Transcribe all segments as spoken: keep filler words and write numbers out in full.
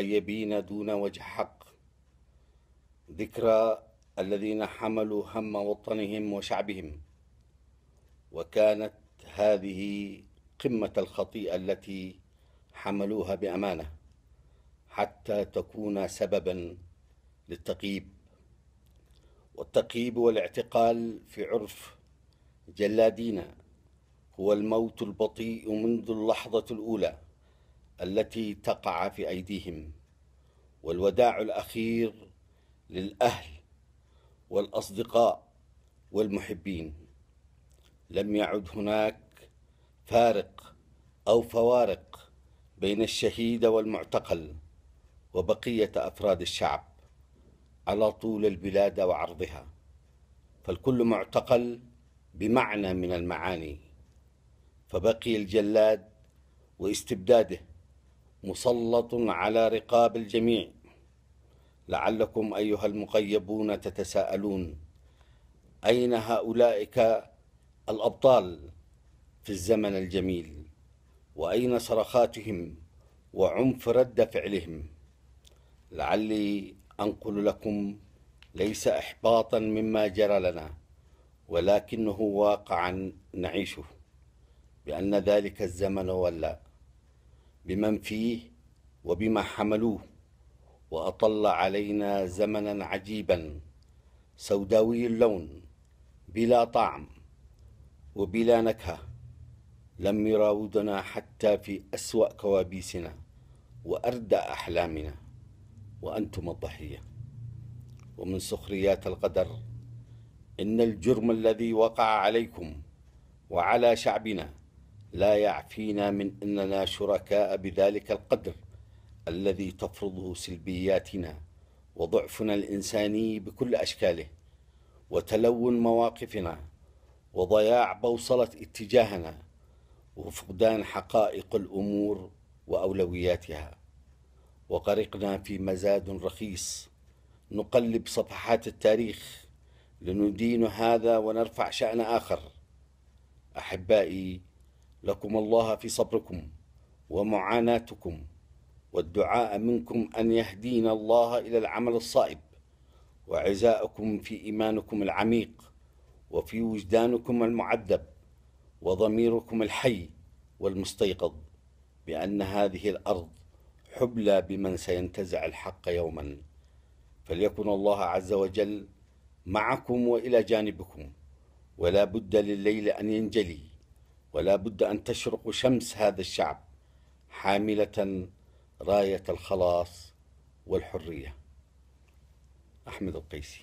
المغيبين دون وجه حق، ذكرى الذين حملوا هم وطنهم وشعبهم. وكانت هذه قمة الخطيئة التي حملوها بأمانة حتى تكون سببا للتقييب. والتقييب والاعتقال في عرف جلادينا هو الموت البطيء منذ اللحظة الأولى التي تقع في أيديهم، والوداع الأخير للأهل والأصدقاء والمحبين. لم يعد هناك فارق أو فوارق بين الشهيد والمعتقل وبقية أفراد الشعب على طول البلاد وعرضها، فالكل معتقل بمعنى من المعاني. فبقي الجلاد واستبداده مسلط على رقاب الجميع. لعلكم أيها المغيبون تتساءلون: أين هؤلاء الأبطال في الزمن الجميل؟ وأين صرخاتهم وعنف رد فعلهم؟ لعلي أنقل لكم ليس إحباطا مما جرى لنا، ولكنه واقعا نعيشه، بأن ذلك الزمن ولى بمن فيه وبما حملوه، وأطل علينا زمنا عجيبا سوداوي اللون بلا طعم وبلا نكهة، لم يراودنا حتى في أسوأ كوابيسنا وأردى أحلامنا، وأنتم الضحية. ومن سخريات القدر إن الجرم الذي وقع عليكم وعلى شعبنا لا يعفينا من أننا شركاء بذلك القدر الذي تفرضه سلبياتنا وضعفنا الإنساني بكل أشكاله، وتلون مواقفنا، وضياع بوصلة اتجاهنا، وفقدان حقائق الأمور وأولوياتها. وغرقنا في مزاد رخيص نقلب صفحات التاريخ لندين هذا ونرفع شأن آخر. أحبائي، لكم الله في صبركم ومعاناتكم، والدعاء منكم أن يهدينا الله إلى العمل الصائب، وعزاءكم في إيمانكم العميق، وفي وجدانكم المعذب، وضميركم الحي والمستيقظ بأن هذه الأرض حبلى بمن سينتزع الحق يوما. فليكن الله عز وجل معكم وإلى جانبكم، ولا بد لليل أن ينجلي، ولا بد أن تشرق شمس هذا الشعب حاملة راية الخلاص والحرية. أحمد القيسي.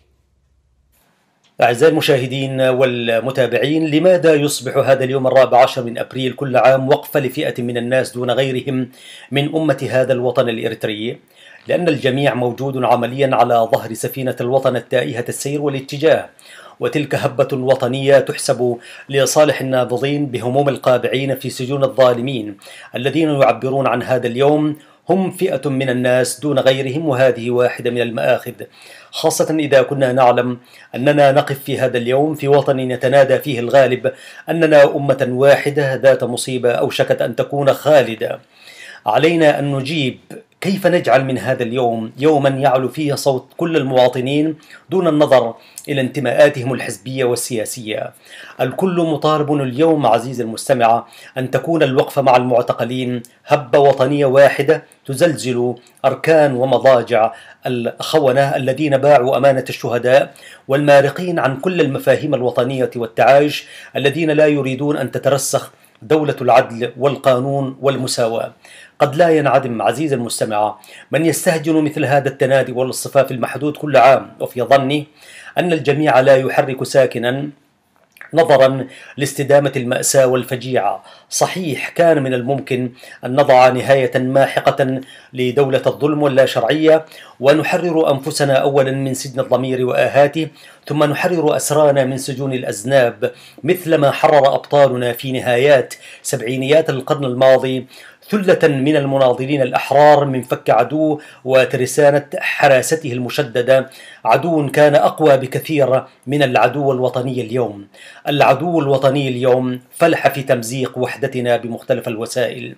أعزائي المشاهدين والمتابعين، لماذا يصبح هذا اليوم الرابع عشر من أبريل كل عام وقفة لفئة من الناس دون غيرهم من أمة هذا الوطن الإريتري؟ لأن الجميع موجود عمليا على ظهر سفينة الوطن التائهة السير والاتجاه، وتلك هبة وطنية تحسب لصالح النابضين بهموم القابعين في سجون الظالمين الذين يعبرون عن هذا اليوم هم فئة من الناس دون غيرهم، وهذه واحدة من المآخذ، خاصة إذا كنا نعلم أننا نقف في هذا اليوم في وطن يتنادى فيه الغالب أننا أمة واحدة ذات مصيبة أوشكت أن تكون خالدة. علينا أن نجيب: كيف نجعل من هذا اليوم يوما يعلو فيه صوت كل المواطنين دون النظر إلى انتماءاتهم الحزبية والسياسية؟ الكل مطالب اليوم عزيزي المستمع أن تكون الوقفة مع المعتقلين هبة وطنية واحدة تزلزل أركان ومضاجع الخونة الذين باعوا أمانة الشهداء، والمارقين عن كل المفاهيم الوطنية والتعايش، الذين لا يريدون أن تترسخ دولة العدل والقانون والمساواة. قد لا ينعدم عزيزي المستمع من يستهجن مثل هذا التنادي والاصطفاف المحدود كل عام، وفي ظني أن الجميع لا يحرك ساكنا نظرا لاستدامة المأساة والفجيعة. صحيح كان من الممكن أن نضع نهاية ماحقة لدولة الظلم واللا شرعية، ونحرر أنفسنا أولا من سجن الضمير وآهاته، ثم نحرر أسرانا من سجون الأذناب، مثلما حرر أبطالنا في نهايات سبعينيات القرن الماضي ثلة من المناضلين الأحرار من فك عدو وترسانة حراسته المشددة، عدو كان أقوى بكثير من العدو الوطني اليوم. العدو الوطني اليوم فلح في تمزيق وحدتنا بمختلف الوسائل.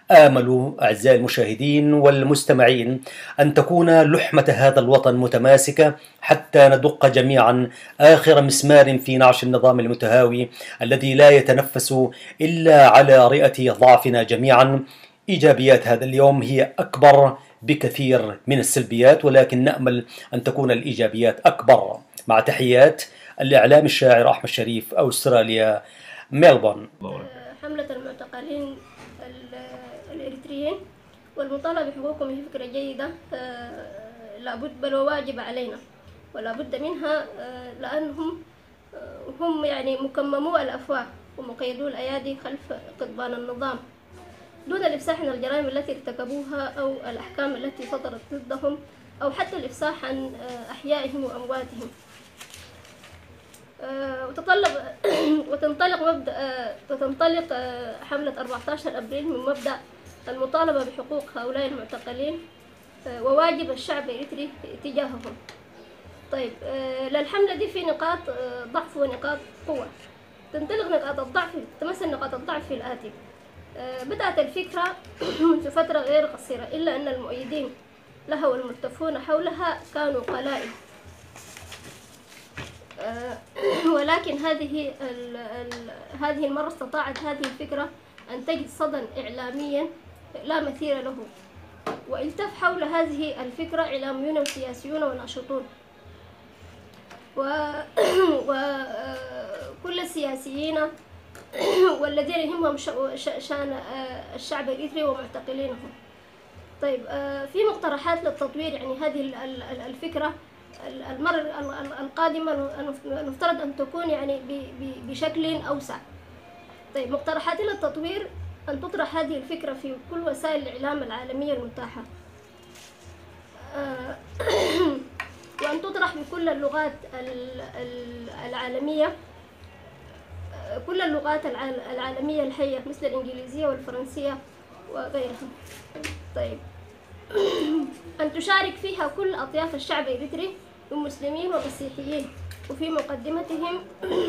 آمل أعزائي المشاهدين والمستمعين أن تكون لحمة هذا الوطن متماسكة حتى ندق جميعا آخر مسمار في نعش النظام المتهاوي الذي لا يتنفس إلا على رئة ضعفنا جميعا. إيجابيات هذا اليوم هي أكبر بكثير من السلبيات، ولكن نأمل أن تكون الإيجابيات أكبر. مع تحيات الإعلام الشاعر أحمد شريف، أستراليا، ميلبورن. حملة المعتقلين الإريتريين والمطالبة بحقوقهم هي فكرة جيدة لابد بل وواجب علينا ولا بد منها، لأنهم هم يعني مكممو الأفواه ومقيدو الأيادي خلف قضبان النظام دون الإفصاح عن الجرائم التي ارتكبوها أو الأحكام التي صدرت ضدهم أو حتى الإفصاح عن أحيائهم وأمواتهم. وتطلب وتنطلق مبدأ وتنطلق حملة أربعة عشر أبريل من مبدأ المطالبة بحقوق هؤلاء المعتقلين وواجب الشعب الإريتري تجاههم. طيب، للحملة دي في نقاط ضعف ونقاط قوة. تنطلق نقاط الضعف تمثل نقاط الضعف في الآتي: بدأت الفكرة منذ فترة غير قصيرة، إلا أن المؤيدين لها والملتفون حولها كانوا قلائل، ولكن هذه هذه المرة استطاعت هذه الفكرة أن تجد صدى إعلاميا لا مثيل له، والتف حول هذه الفكرة إعلاميون وسياسيون وناشطون، وكل السياسيين والذين يهمهم شأن الشعب الإريتري ومعتقلينهم. طيب، في مقترحات للتطوير يعني هذه الفكرة المرة القادمة نفترض أن تكون يعني بشكل أوسع. طيب، مقترحات للتطوير أن تطرح هذه الفكرة في كل وسائل الإعلام العالمية المتاحة، وأن تطرح بكل اللغات العالمية كل اللغات العالمية الحية مثل الإنجليزية والفرنسية وغيرها. طيب، أن تشارك فيها كل أطياف الشعب الإريتري من مسلمين ومسيحيين، وفي مقدمتهم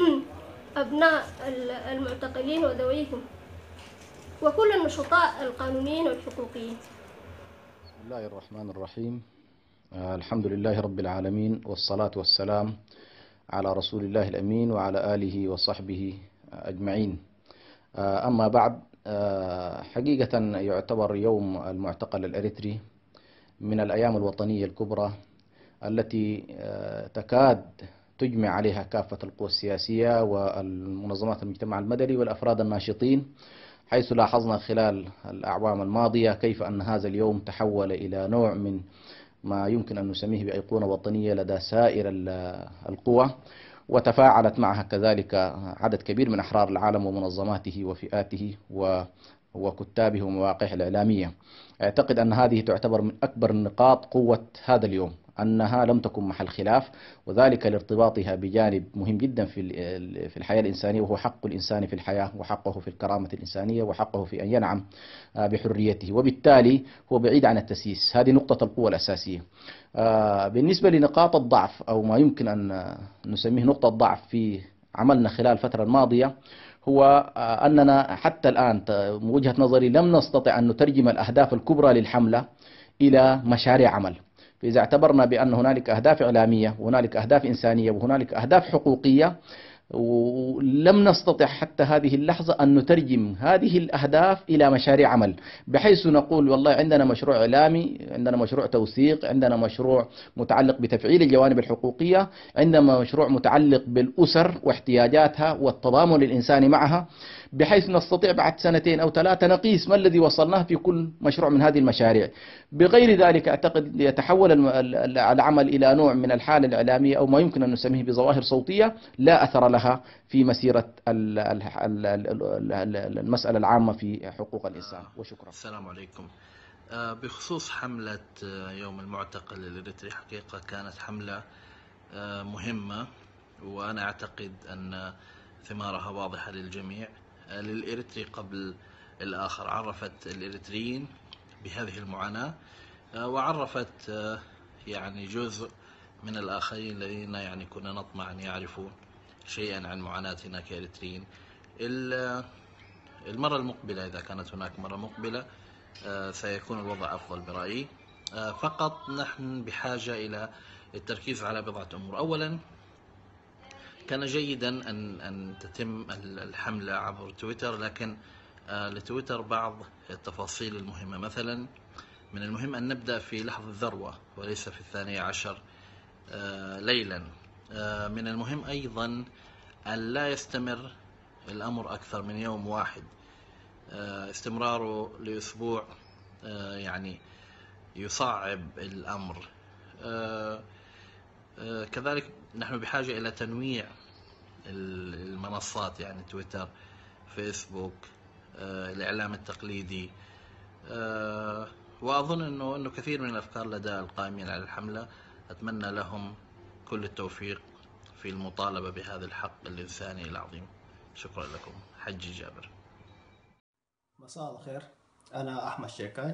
أبناء المعتقلين وذويهم وكل النشطاء القانونيين والحقوقيين. بسم الله الرحمن الرحيم. آه الحمد لله رب العالمين، والصلاة والسلام على رسول الله الأمين وعلى آله وصحبه أجمعين. آه أما بعد، آه حقيقة يعتبر يوم المعتقل الإريتري من الأيام الوطنية الكبرى التي آه تكاد تجمع عليها كافة القوى السياسية والمنظمات المجتمع المدني والأفراد الناشطين، حيث لاحظنا خلال الأعوام الماضية كيف أن هذا اليوم تحول إلى نوع من ما يمكن أن نسميه بأيقونة وطنية لدى سائر القوى، وتفاعلت معها كذلك عدد كبير من أحرار العالم ومنظماته وفئاته وكتابه ومواقعه الإعلامية. أعتقد أن هذه تعتبر من أكبر نقاط قوة هذا اليوم، أنها لم تكن محل خلاف، وذلك لارتباطها بجانب مهم جدا في في الحياة الإنسانية، وهو حق الإنسان في الحياة وحقه في الكرامة الإنسانية وحقه في أن ينعم بحريته، وبالتالي هو بعيد عن التسييس. هذه نقطة القوة الأساسية. بالنسبة لنقاط الضعف أو ما يمكن أن نسميه نقطة ضعف في عملنا خلال الفترة الماضية، هو أننا حتى الآن من وجهة نظري لم نستطع أن نترجم الأهداف الكبرى للحملة إلى مشاريع عمل. فإذا اعتبرنا بأن هنالك أهداف إعلامية وهنالك أهداف إنسانية وهنالك أهداف حقوقية، ولم نستطع حتى هذه اللحظة أن نترجم هذه الأهداف إلى مشاريع عمل، بحيث نقول والله عندنا مشروع إعلامي، عندنا مشروع توثيق، عندنا مشروع متعلق بتفعيل الجوانب الحقوقية، عندنا مشروع متعلق بالأسر واحتياجاتها والتضامن الإنساني معها، بحيث نستطيع بعد سنتين أو ثلاثة نقيس ما الذي وصلناه في كل مشروع من هذه المشاريع. بغير ذلك أعتقد يتحول العمل إلى نوع من الحالة الإعلامية أو ما يمكن أن نسميه بظواهر صوتية لا أثر لها في مسيرة المسألة العامة في حقوق الإنسان. وشكرا. السلام عليكم. بخصوص حملة يوم المعتقل الإريتري، حقيقة كانت حملة مهمة، وأنا أعتقد أن ثمارها واضحة للجميع. للإريتري قبل الآخر، عرفت الإريتريين بهذه المعاناة، وعرفت يعني جزء من الآخرين الذين يعني كنا نطمع أن يعرفوا شيئا عن معاناتنا كإريتريين. المرة المقبلة إذا كانت هناك مرة مقبلة سيكون الوضع أفضل برأيي. فقط نحن بحاجة إلى التركيز على بضعة أمور. أولا، كان جيدا أن أن تتم الحملة عبر تويتر، لكن لتويتر بعض التفاصيل المهمة. مثلا من المهم أن نبدأ في لحظة الذروة وليس في الثانية عشر ليلا. من المهم أيضا أن لا يستمر الأمر أكثر من يوم واحد. استمراره لأسبوع يعني يصعب الأمر. كذلك نحن بحاجة إلى تنويع المنصات، يعني تويتر، فيسبوك، الإعلام التقليدي. وأظن أنه أنه كثير من الأفكار لدى القائمين على الحملة. أتمنى لهم كل التوفيق في المطالبة بهذا الحق الإنساني العظيم. شكرا لكم. حجي جابر. مساء الخير، أنا أحمد شيكاي.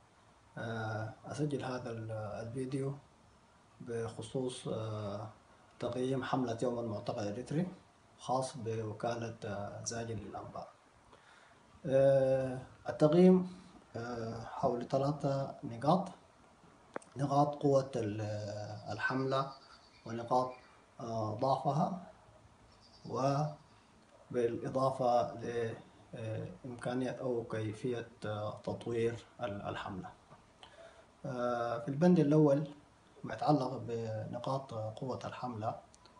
أسجل هذا الفيديو بخصوص تقييم حملة يوم المعتقل الإريتري خاص بوكالة زاجل للأنباء. التقييم حول ثلاثة نقاط: نقاط قوة الحملة، ونقاط ضعفها، وبالإضافة لإمكانية أو كيفية تطوير الحملة. في البند الأول ما يتعلق بنقاط قوة الحملة،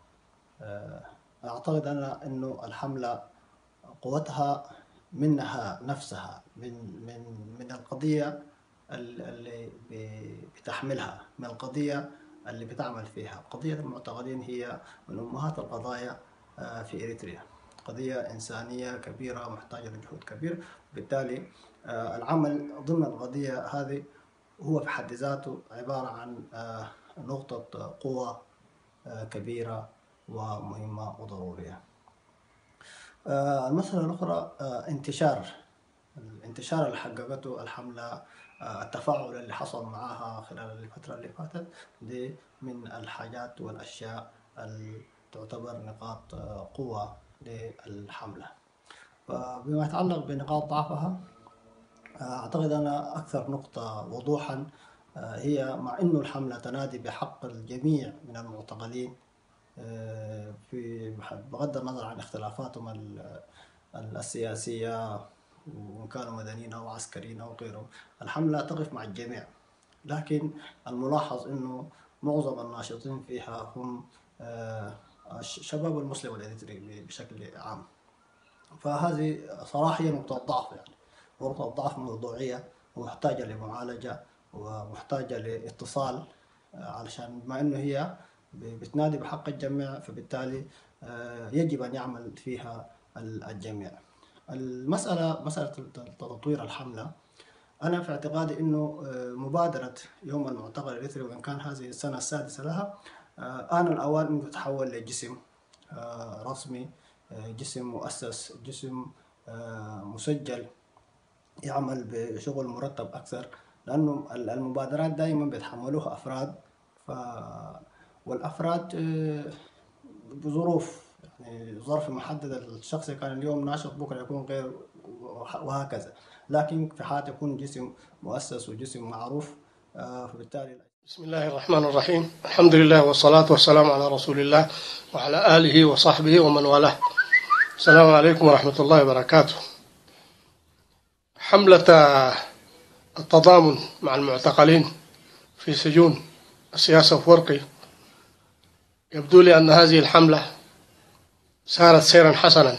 أعتقد أنا أنه الحملة قوتها منها نفسها، من من من القضية اللي بتحملها، من القضية اللي بتعمل فيها. قضية المعتقلين هي من أمهات القضايا في إريتريا، قضية إنسانية كبيرة محتاجة لجهود كبير. بالتالي العمل ضمن القضية هذه هو في حد ذاته عبارة عن نقطة قوة كبيرة ومهمة وضرورية. المسألة الأخرى انتشار الانتشار اللي حققته الحملة، التفاعل اللي حصل معها خلال الفترة اللي فاتت، دي من الحاجات والأشياء اللي تعتبر نقاط قوة للحملة. فبما يتعلق بنقاط ضعفها، أعتقد أنا أكثر نقطة وضوحا هي مع أنه الحملة تنادي بحق الجميع من المعتقلين في بغض النظر عن اختلافاتهم السياسية، وإن كانوا مدنيين أو عسكريين أو غيرهم، الحملة تقف مع الجميع. لكن الملاحظ أنه معظم الناشطين فيها هم شباب المسلم الإريتري بشكل عام. فهذه صراحة هي نقطة ضعف، يعني نقطة ضعف موضوعية ومحتاجة لمعالجة ومحتاجة لاتصال، علشان بما أنه هي بتنادي بحق الجميع، فبالتالي يجب أن يعمل فيها الجميع. المسألة مسألة تطوير الحملة، أنا في اعتقادي أنه مبادرة يوم المعتقل الإريتري، وإن كان هذه السنة السادسة لها، آن الأوان أن تتحول لجسم رسمي، جسم مؤسس، جسم مسجل، يعمل بشغل مرتب أكثر. لأنه المبادرات دائما بيتحملوها أفراد، ف والأفراد بظروف، يعني ظرف محدد، الشخص كان اليوم ناشط بكرة يكون غير، وهكذا. لكن في حال يكون جسم مؤسس وجسم معروف، فبالتالي. بسم الله الرحمن الرحيم. الحمد لله والصلاة والسلام على رسول الله وعلى آله وصحبه ومن والاه. السلام عليكم ورحمة الله وبركاته. حملة التضامن مع المعتقلين في سجون السياسة وفرقي، يبدو لي أن هذه الحملة سارت سيرا حسنا،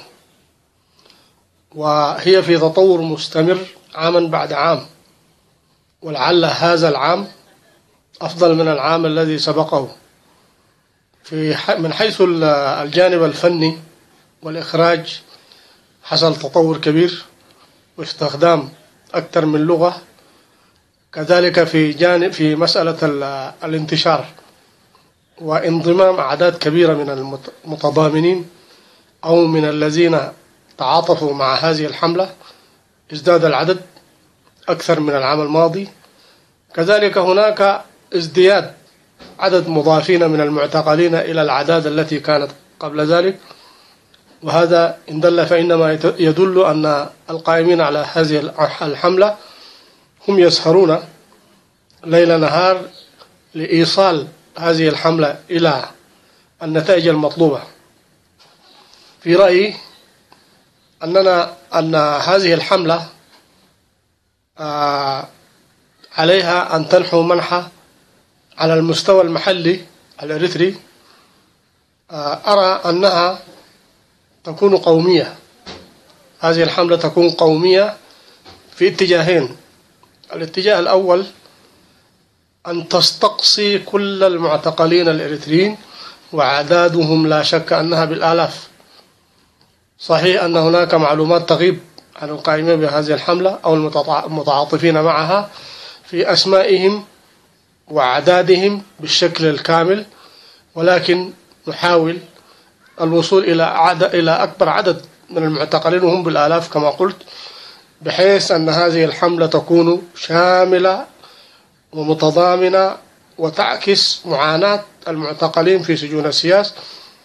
وهي في تطور مستمر عاما بعد عام، ولعل هذا العام أفضل من العام الذي سبقه. في من حيث الجانب الفني والإخراج حصل تطور كبير واستخدام أكثر من لغة. كذلك في جانب في مسألة الانتشار وانضمام أعداد كبيرة من المتضامنين أو من الذين تعاطفوا مع هذه الحملة، ازداد العدد أكثر من العام الماضي. كذلك هناك ازدياد عدد مضافين من المعتقلين إلى الأعداد التي كانت قبل ذلك، وهذا إن دل فإنما يدل أن القائمين على هذه الحملة هم يسهرون ليل نهار لإيصال هذه الحملة إلى النتائج المطلوبة. في رأيي أننا أن هذه الحملة آه عليها أن تنحو منحى على المستوى المحلي الإريتري. آه أرى أنها تكون قومية. هذه الحملة تكون قومية في اتجاهين. الاتجاه الأول أن تستقصي كل المعتقلين الإريتريين، وأعدادهم لا شك أنها بالآلاف. صحيح أن هناك معلومات تغيب عن القائمين بهذه الحملة أو المتعاطفين معها في أسمائهم وأعدادهم بالشكل الكامل، ولكن نحاول الوصول إلى عدد إلى أكبر عدد من المعتقلين وهم بالآلاف كما قلت، بحيث أن هذه الحملة تكون شاملة ومتضامنة وتعكس معاناة المعتقلين في سجون السياسة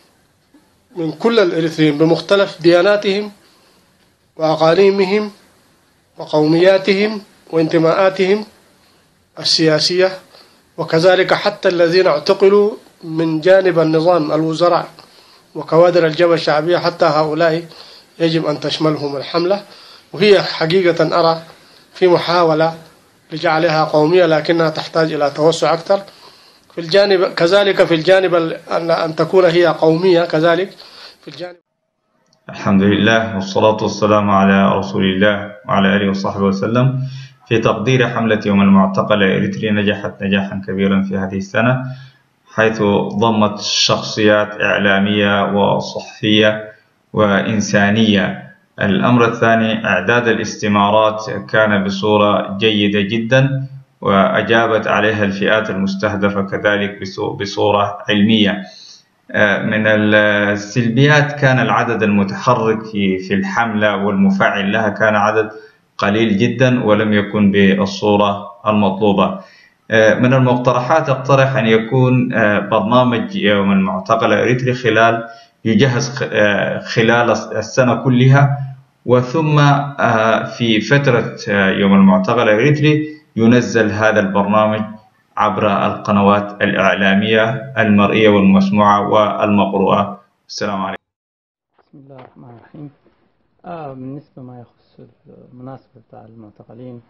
من كل الإريتريين بمختلف دياناتهم وأقاليمهم وقومياتهم وانتماءاتهم السياسية، وكذلك حتى الذين اعتقلوا من جانب النظام الوزراء وكوادر الجبهة الشعبية، حتى هؤلاء يجب أن تشملهم الحملة. وهي حقيقة أرى في محاولة لجعلها قومية، لكنها تحتاج إلى توسع أكثر في الجانب، كذلك في الجانب أن تكون هي قومية كذلك في الجانب. الحمد لله والصلاة والسلام على رسول الله وعلى آله وصحبه وسلم. في تقدير حملة يوم المعتقل الإريتري نجحت نجاحا كبيرا في هذه السنة، حيث ضمت شخصيات إعلامية وصحفية وإنسانية. الأمر الثاني، إعداد الاستمارات كان بصورة جيدة جدا، وأجابت عليها الفئات المستهدفة كذلك بصورة علمية. من السلبيات كان العدد المتحرك في في الحملة والمفعل لها كان عدد قليل جدا ولم يكن بالصورة المطلوبة. من المقترحات اقترح أن يكون برنامج يوم المعتقل الإريتري خلال يجهز خلال السنة كلها، وثم في فترة يوم المعتقل الإريتري ينزل هذا البرنامج عبر القنوات الإعلامية المرئية والمسموعة والمقروءة. السلام عليكم. بسم الله الرحمن الرحيم. آه بالنسبة ما يخص المناسبة بتاع المعتقلين،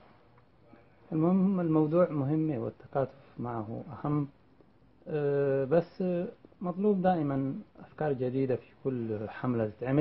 المهم الموضوع مهم والتكاتف معه أهم. آه بس مطلوب دائما أفكار جديدة في كل حملة تتعمل،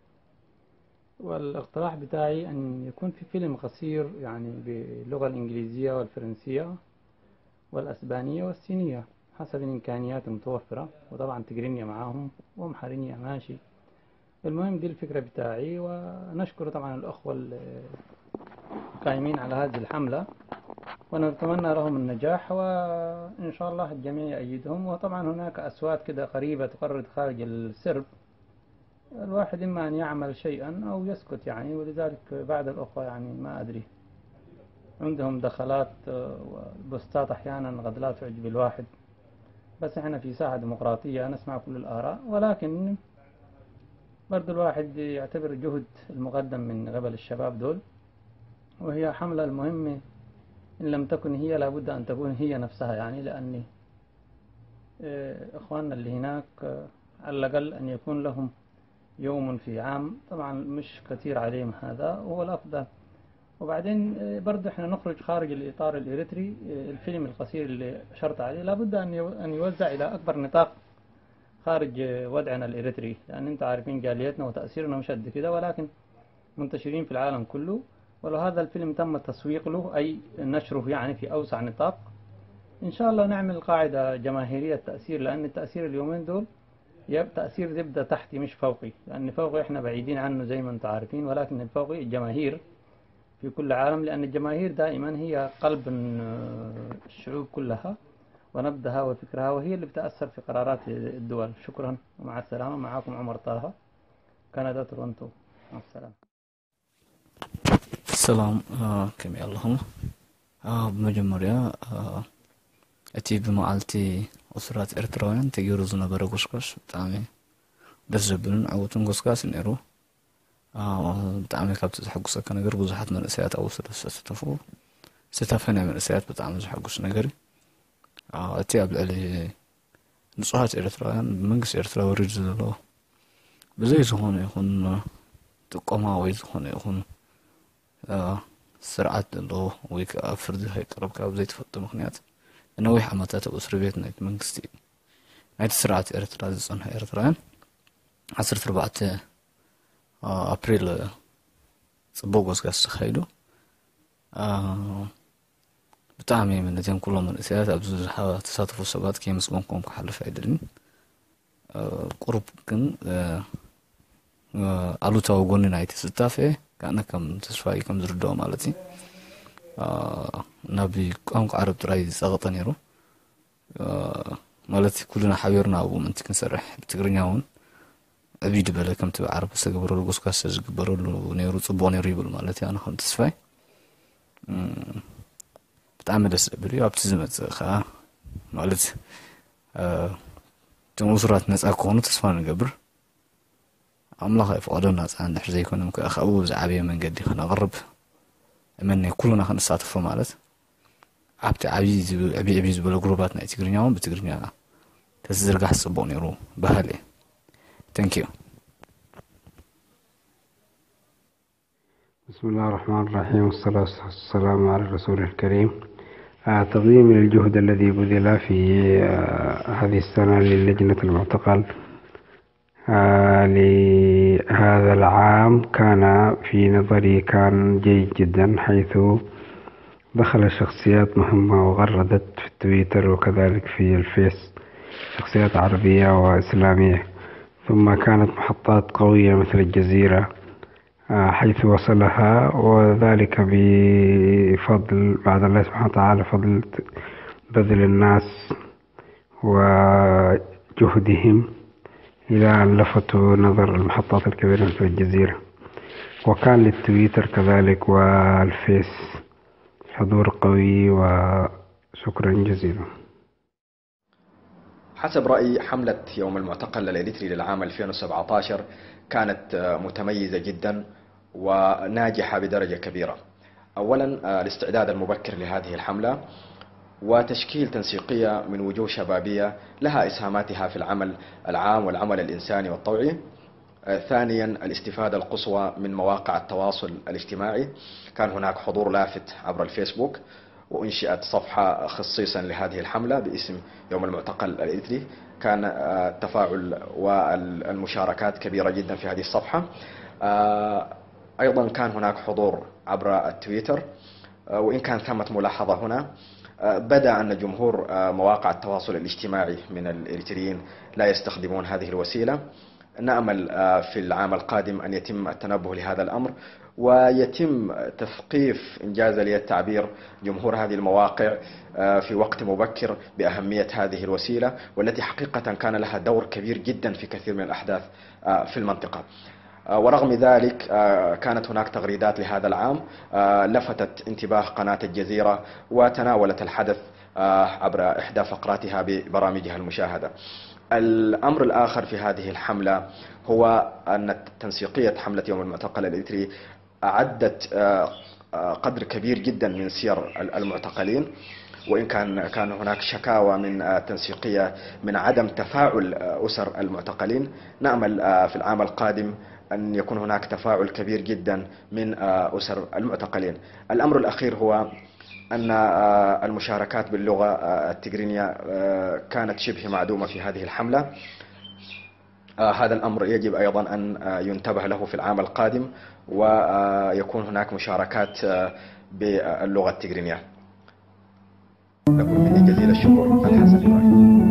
والاقتراح بتاعي أن يكون في فيلم قصير يعني باللغة الإنجليزية والفرنسية والأسبانية والصينية حسب الإمكانيات المتوفرة، وطبعا تقرينيا معاهم ومحرينيا ماشي. المهم دي الفكرة بتاعي، ونشكر طبعا الأخوة القائمين على هذه الحملة، ونتمنى لهم النجاح، وإن شاء الله الجميع يأيدهم. وطبعا هناك أصوات كده قريبة تقرد خارج السرب، الواحد إما أن يعمل شيئا أو يسكت يعني، ولذلك بعض الأخوة يعني ما أدري عندهم دخلات وبوستات أحيانا قد لا تعجب الواحد، بس احنا في ساحة ديمقراطية نسمع كل الآراء، ولكن برضو الواحد يعتبر جهد المقدم من قبل الشباب دول، وهي حملة المهمة إن لم تكن هي لابد أن تكون هي نفسها يعني، لأن إخواننا اللي هناك على الأقل أن يكون لهم يوم في عام، طبعا مش كثير عليهم، هذا هو الأفضل. وبعدين برضه احنا نخرج خارج الإطار الإريتري. الفيلم القصير اللي أشرت عليه لابد أن يوزع إلى أكبر نطاق خارج وضعنا الإريتري، لأن انت عارفين جاليتنا وتأثيرنا مش قد كده، ولكن منتشرين في العالم كله. ولو هذا الفيلم تم التسويق له أي نشره يعني في أوسع نطاق، إن شاء الله نعمل قاعدة جماهيرية التأثير، لأن التأثير اليومين دول تأثير يبدأ تحتي مش فوقي، لأن فوقي احنا بعيدين عنه زي ما انتم عارفين، ولكن الفوقي الجماهير في كل عالم، لأن الجماهير دائما هي قلب الشعوب كلها ونبضها وفكرها، وهي اللي بتأثر في قرارات الدول. شكرا ومع السلامة. معكم عمر طه، كندا تورونتو. مع السلامة. السلام كم اللهم بمجمريا أتي بمعالتي أسرات إرتراويان تجيرو زنبرا قشقش بتعمي دزبلن عوتن قشقاس نيرو بتعمي كابت حق سكن غير بزحت من الأسيات أو سلسة تفو ዝተፈነ መንእሰያት ብጣዕሚ ዝሐጉስ ነገር እቲ ኣብ ልዕሊ ንጹሃት ኤርትራውያን ብመንግስቲ ኤርትራ ወሪዱ ዘሎ ብዘይ ዝኾነ ይኹን ጥቆማ ወይ ዝኾነ ይኹን ስርዓት ዘለዎ ወይ ከዓ ፍርዲ ከይቀረብካ ብዘይተፈቶ ምክንያት ነዊሕ ዓመታት ኣብ እስር ቤት ናይቲ መንግስቲ ናይቲ ስርዓት ኤርትራ ዝጸንሐ ኤርትራውያን ዓሰርተ ኣርባዕተ ኣፕሪል ጽቡቕ ጎስጋስ ተኻይዱ ብጣዕሚ እምነተን ኩሎም መንእሰያት ኣብዚ ተሳተፉ ሰባት ከየመስጎንኩም ክሓልፍ ኣይደልን ቁሩብ ግን ኣሉታዊ ጎኒ ናይቲ ስታፍ كأن كم تسفاي كم زردوا مالتي آه نبي قام عرب تراي سقط نيرو آه مالتي كلنا حبيرنا أبو من تكن سرح بتقرنياون أبي دبلا كم تبع عرب سجبروا له قص كاس سجبروا له نيرو صبوني ريبل مالتي أنا خم تسفاي بتعمل السبري وبتزمت خا مالتي آه تموسرات ناس أكونوا تسفان قبر أملاخ يفقدون الناس عند حزي يكون ممكن أخوه زعبية من قدي خنا غرب أمني كلنا خنا نستعطف مالت عبت عبيز عبي عبيز بلا جروباتنا تقرنياهم بتقرنيا تزرق حسبوني رو بهالي thank you بسم الله الرحمن الرحيم والصلاة والسلام على الرسول الكريم تقديم الجهد الذي بذل في هذه السنة للجنة المعتقل آه لهذا العام كان في نظري كان جيد جدا حيث دخل شخصيات مهمة وغردت في التويتر وكذلك في الفيس شخصيات عربية وإسلامية ثم كانت محطات قوية مثل الجزيرة آه حيث وصلها وذلك بفضل بعد الله سبحانه وتعالى فضل بذل الناس وجهدهم إلى أن لفتوا نظر المحطات الكبيرة في الجزيرة وكان للتويتر كذلك والفيس حضور قوي وشكرا جزيلا. حسب رأيي حملة يوم المعتقل الإريتري للعام ألفين وسبعة عشر كانت متميزة جدا وناجحة بدرجة كبيرة. أولا الاستعداد المبكر لهذه الحملة وتشكيل تنسيقية من وجوه شبابية لها إسهاماتها في العمل العام والعمل الإنساني والطوعي. ثانيا الاستفادة القصوى من مواقع التواصل الاجتماعي، كان هناك حضور لافت عبر الفيسبوك وأنشئت صفحة خصيصا لهذه الحملة باسم يوم المعتقل الإريتري، كان التفاعل والمشاركات كبيرة جدا في هذه الصفحة. أيضا كان هناك حضور عبر التويتر، وإن كان ثمة ملاحظة هنا بدأ أن جمهور مواقع التواصل الاجتماعي من الإريتريين لا يستخدمون هذه الوسيلة. نأمل في العام القادم أن يتم التنبه لهذا الأمر ويتم تثقيف إنجاز لي التعبير جمهور هذه المواقع في وقت مبكر بأهمية هذه الوسيلة والتي حقيقة كان لها دور كبير جدا في كثير من الأحداث في المنطقة. ورغم ذلك كانت هناك تغريدات لهذا العام لفتت انتباه قناة الجزيرة وتناولت الحدث عبر إحدى فقراتها ببرامجها المشاهدة. الأمر الآخر في هذه الحملة هو أن تنسيقية حملة يوم المعتقل الإريتري أعدت قدر كبير جدا من سير المعتقلين، وإن كان كان هناك شكاوى من تنسيقية من عدم تفاعل أسر المعتقلين. نأمل في العام القادم أن يكون هناك تفاعل كبير جدا من أسر المعتقلين. الأمر الأخير هو أن المشاركات باللغة التجرينية كانت شبه معدومة في هذه الحملة. هذا الأمر يجب أيضا أن ينتبه له في العام القادم ويكون هناك مشاركات باللغة التجرينية. لكم مني جزيل الشكر. الحسن إبراهيم.